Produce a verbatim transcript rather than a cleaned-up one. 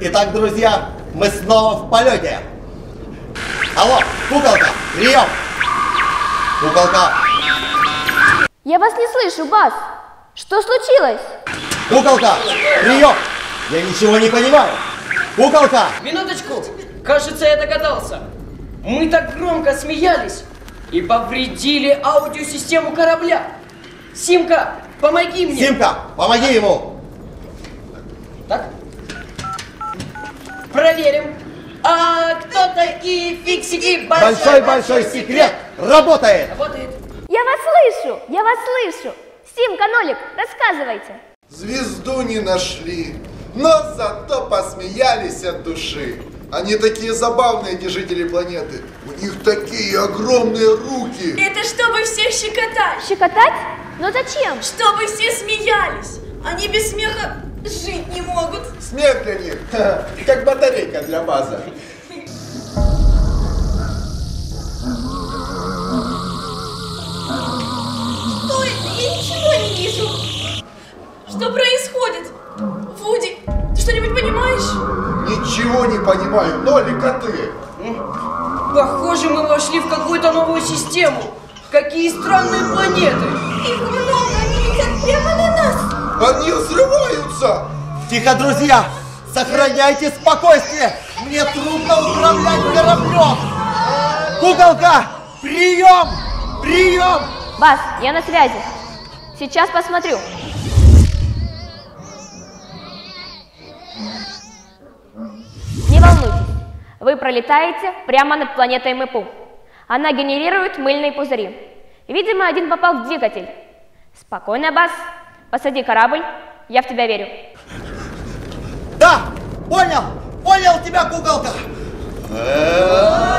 Итак, друзья, мы снова в полете. Алло, куколка, прием! Куколка! Я вас не слышу, Базз. Что случилось? Куколка, прием! Я ничего не понимаю. Куколка! Минуточку. Кажется, я догадался. Мы так громко смеялись и повредили аудиосистему корабля. Симка, помоги мне. Симка, помоги ему. Так. Проверим. А кто-то и фиксики Большой-большой секрет работает. Работает. Я вас слышу, я вас слышу. Симка, Нолик, рассказывайте. Звезду не нашли, но зато посмеялись от души. Они такие забавные, эти жители планеты. У них такие огромные руки. Это чтобы всех щекотать. Щекотать? Но зачем? Чтобы все смеялись. Они без смеха жить не могут. Смех для них, как батарейка для База. Что это? Я ничего не вижу. Что происходит? Вуди, ты что-нибудь понимаешь? Ничего не понимаю, Нолик, а ты? Похоже, мы вошли в какую-то новую систему. Какие странные планеты. Их много, они летят прямо на нас. Они взрываются! Тихо, друзья! Сохраняйте спокойствие! Мне трудно управлять кораблем! Куколка! Прием! Прием! Базз, я на связи. Сейчас посмотрю. Не волнуйтесь, вы пролетаете прямо над планетой Мэпу. Она генерирует мыльные пузыри. Видимо, один попал в двигатель. Спокойно, Базз. Посади корабль, я в тебя верю. Да! Понял! Понял тебя, куколка!